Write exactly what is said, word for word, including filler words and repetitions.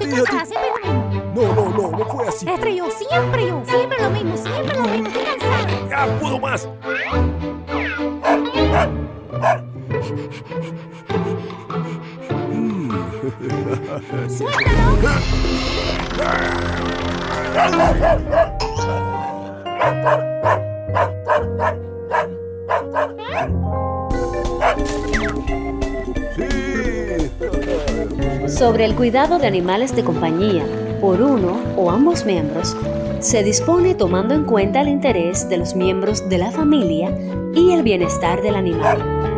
¿Qué Fíjate. cansada? Siempre lo mismo. No, no, no, no fue así. Estrella, yo, siempre yo. Siempre lo mismo, siempre lo mismo. Estoy cansada. ¡Ya puedo más! ¡Suéltalo! Sí. Sobre el cuidado de animales de compañía por uno o ambos miembros, se dispone tomando en cuenta el interés de los miembros de la familia y el bienestar del animal.